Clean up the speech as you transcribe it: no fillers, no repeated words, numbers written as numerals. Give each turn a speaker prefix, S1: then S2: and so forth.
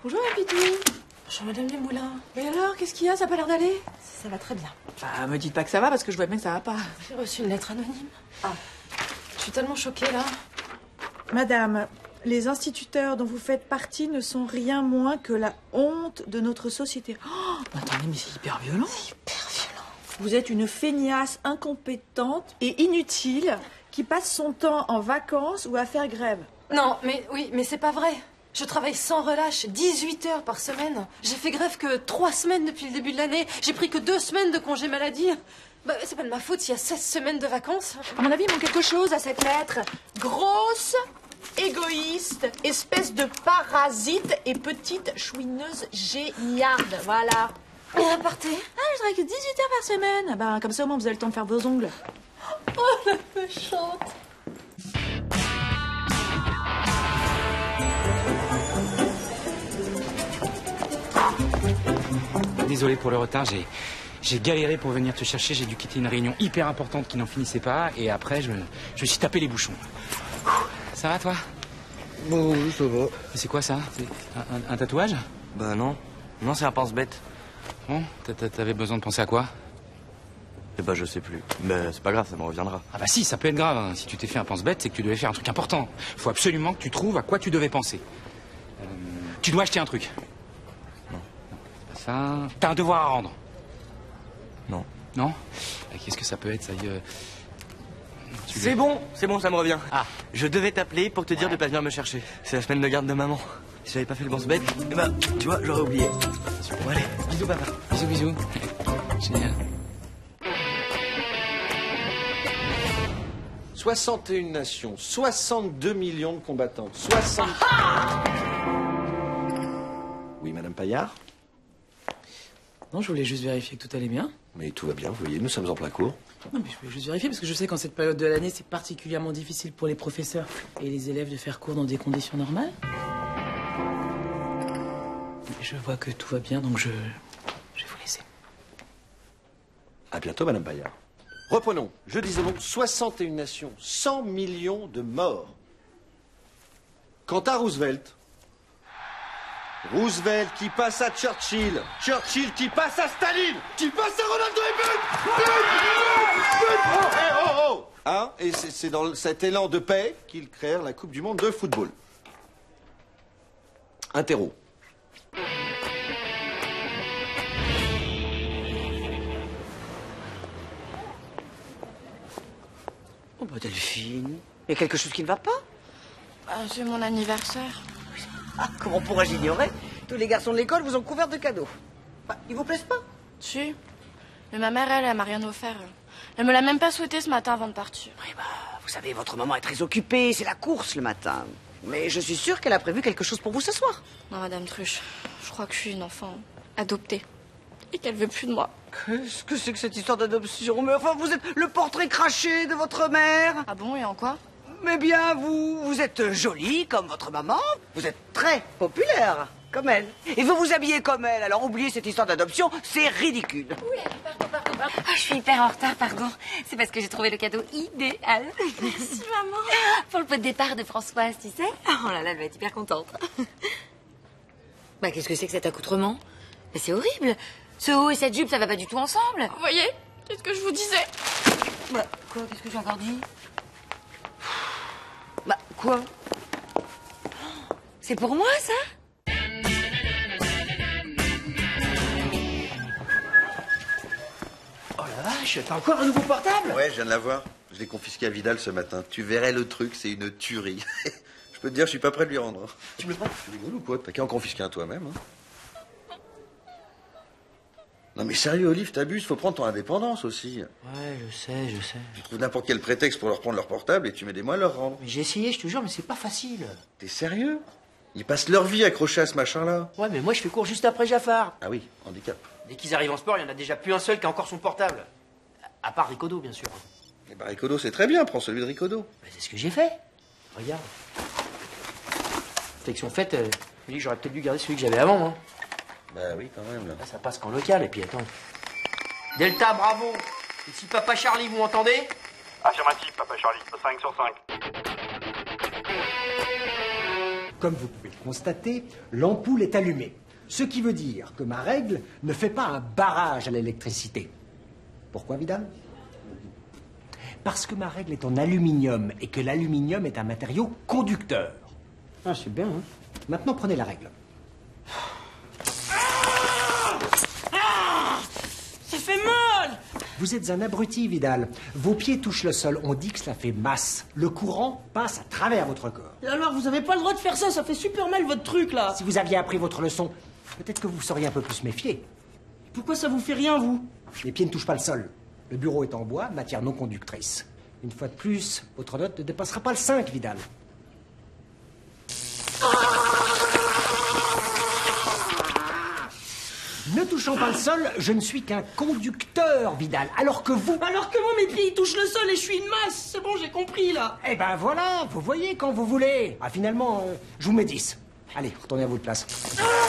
S1: Bonjour, ma Pitou. Bonjour, Madame Desmoulins. Mais alors, qu'est-ce qu'il y a? Ça a pas l'air d'aller?
S2: Ça va très bien.
S1: Bah, me dites pas que ça va, parce que je vois bien que ça va pas.
S2: J'ai reçu une lettre anonyme.
S1: Ah. Je suis tellement choquée, là.
S3: Madame, les instituteurs dont vous faites partie ne sont rien moins que la honte de notre société.
S1: Oh, attendez, mais c'est hyper violent.
S2: C'est hyper violent.
S3: Vous êtes une feignasse incompétente et inutile qui passe son temps en vacances ou à faire grève.
S2: Non, mais oui, mais c'est pas vrai. Je travaille sans relâche, 18 heures par semaine. J'ai fait grève que 3 semaines depuis le début de l'année. J'ai pris que 2 semaines de congé maladie. Bah, c'est pas de ma faute s'il y a 16 semaines de vacances.
S3: À mon avis, il manque quelque chose à cette lettre. Grosse, égoïste, espèce de parasite et petite chouineuse géniarde. Voilà.
S2: Et partez.
S3: Ah, je travaille que 18 heures par semaine. Bah, comme ça, au moins, vous avez le temps de faire vos ongles.
S2: Oh, la méchante.
S4: Désolé pour le retard, j'ai galéré pour venir te chercher. J'ai dû quitter une réunion hyper importante qui n'en finissait pas. Et après, je me suis tapé les bouchons. Ça va, toi?
S5: Bon, oui, ça va.
S4: C'est quoi, ça? C'est un tatouage?
S5: Bah non. Non, c'est un pense-bête.
S4: Bon, t'avais besoin de penser à quoi?
S5: Eh bah, je sais plus. Mais c'est pas grave, ça me reviendra.
S4: Ah bah si, ça peut être grave. Hein. Si tu t'es fait un pense-bête, c'est que tu devais faire un truc important. Faut absolument que tu trouves à quoi tu devais penser. Tu dois acheter un truc.
S5: Non.
S4: C'est pas ça. T'as un devoir à rendre.
S5: Non.
S4: Non? Qu'est-ce que ça peut être, ça y est
S5: C'est bon, ça me revient.
S4: Ah.
S5: Je devais t'appeler pour te dire de pas venir me chercher. C'est la semaine de garde de maman. Si j'avais pas fait le pense-bête, eh bah, tu vois, j'aurais oublié. Bon, allez, bisous, papa.
S4: Bisous, bisous. Génial.
S6: 61 nations, 62 millions de combattants, 60... Oui, Madame Paillard?
S1: Non, je voulais juste vérifier que tout allait bien.
S6: Mais tout va bien, vous voyez, nous sommes en plein cours.
S1: Non, mais je voulais juste vérifier, parce que je sais qu'en cette période de l'année, c'est particulièrement difficile pour les professeurs et les élèves de faire cours dans des conditions normales. Mais je vois que tout va bien, donc je vais vous laisser.
S6: À bientôt, Madame Paillard. Reprenons. Je disais donc 61 nations, 100 millions de morts. Quant à Roosevelt... Roosevelt qui passe à Churchill, Churchill qui passe à Staline, qui passe à Ronald Reagan. Hein? Et c'est dans cet élan de paix qu'ils créèrent la Coupe du Monde de football. Interro.
S7: Oh bah Delphine, il y a quelque chose qui ne va pas?
S2: C'est mon anniversaire.
S7: Ah, comment pourrais-je ignorer? Tous les garçons de l'école vous ont couvert de cadeaux. Bah, ils vous plaisent pas?
S2: Si. Mais ma mère, elle m'a rien offert. Elle me l'a même pas souhaité ce matin avant de partir.
S7: Oui, bah, vous savez, votre maman est très occupée, c'est la course le matin. Mais je suis sûre qu'elle a prévu quelque chose pour vous ce soir.
S2: Non, Madame Truche, je crois que je suis une enfant adoptée. Et qu'elle veut plus de moi.
S7: Qu'est-ce que c'est que cette histoire d'adoption? Mais enfin, vous êtes le portrait craché de votre mère.
S2: Ah bon, et en quoi?
S7: Mais bien, vous êtes jolie comme votre maman. Vous êtes très populaire, comme elle. Et vous vous habillez comme elle. Alors oubliez cette histoire d'adoption, c'est ridicule.
S8: Pardon. Ah, je suis hyper en retard, pardon. C'est parce que j'ai trouvé le cadeau idéal.
S2: Merci, maman.
S8: Pour le pot de départ de Françoise, tu sais. Oh là là, elle va être hyper contente. Bah, qu'est-ce que c'est que cet accoutrement? Bah, c'est horrible. Ce haut et cette jupe, ça va pas du tout ensemble.
S2: Vous voyez? Qu'est-ce que je vous disais?
S8: Bah, quoi? Qu'est-ce que j'ai encore dit?
S7: Bah, quoi?
S8: C'est pour moi, ça?
S5: Oh la vache, t'as encore un nouveau portable?
S9: Ouais, je viens de l'avoir. Je l'ai confisqué à Vidal ce matin. Tu verrais le truc, c'est une tuerie. Je peux te dire, je suis pas prêt de lui rendre.
S5: Tu me le prends?
S9: Tu rigoles ou quoi? T'as qu'à en confisquer un toi-même. Hein. Non mais sérieux, Olive, t'abuses, faut prendre ton indépendance aussi.
S7: Ouais, je sais.
S9: Tu trouves n'importe quel prétexte pour leur prendre leur portable et tu mets des mois à leur rendre.
S7: Mais j'ai essayé, je te jure, mais c'est pas facile.
S9: T'es sérieux? Ils passent leur vie accrochés à ce machin-là.
S7: Ouais, mais moi je fais cours juste après Jaffar.
S9: Ah oui, handicap.
S7: Dès qu'ils arrivent en sport, il y en a déjà plus un seul qui a encore son portable. À part Ricodo, bien sûr.
S9: Eh ben Ricodo, c'est très bien, prends celui de Ricodo.
S7: Bah, c'est ce que j'ai fait. Regarde. Réflexion faite, je me dis que j'aurais peut-être dû garder celui que j'avais avant, moi.
S9: Bah oui, quand même. Là.
S7: Là, ça passe qu'en local, et puis attends. Delta, bravo. Ici Papa Charlie, vous m'entendez?
S10: Affirmatif, Papa Charlie, 5 sur 5. Comme vous pouvez le constater, l'ampoule est allumée. Ce qui veut dire que ma règle ne fait pas un barrage à l'électricité. Pourquoi, Vidal? Parce que ma règle est en aluminium et que l'aluminium est un matériau conducteur.
S11: Ah, c'est bien, hein.
S10: Maintenant, prenez la règle.
S11: Ça fait mal!
S10: Vous êtes un abruti, Vidal. Vos pieds touchent le sol. On dit que cela fait masse. Le courant passe à travers votre corps.
S11: Et alors, vous avez pas le droit de faire ça, ça fait super mal votre truc, là.
S10: Si vous aviez appris votre leçon, peut-être que vous seriez un peu plus méfié.
S11: Pourquoi ça vous fait rien, vous?
S10: Les pieds ne touchent pas le sol. Le bureau est en bois, matière non conductrice. Une fois de plus, votre note ne dépassera pas le 5, Vidal. Ne touchant pas le sol, je ne suis qu'un conducteur, Vidal. Alors que vous...
S11: Alors que moi, mes pieds, ils touchent le sol et je suis une masse. C'est bon, j'ai compris, là.
S10: Eh ben voilà, vous voyez quand vous voulez. Ah, finalement, je vous mets 10. Allez, retournez à votre place.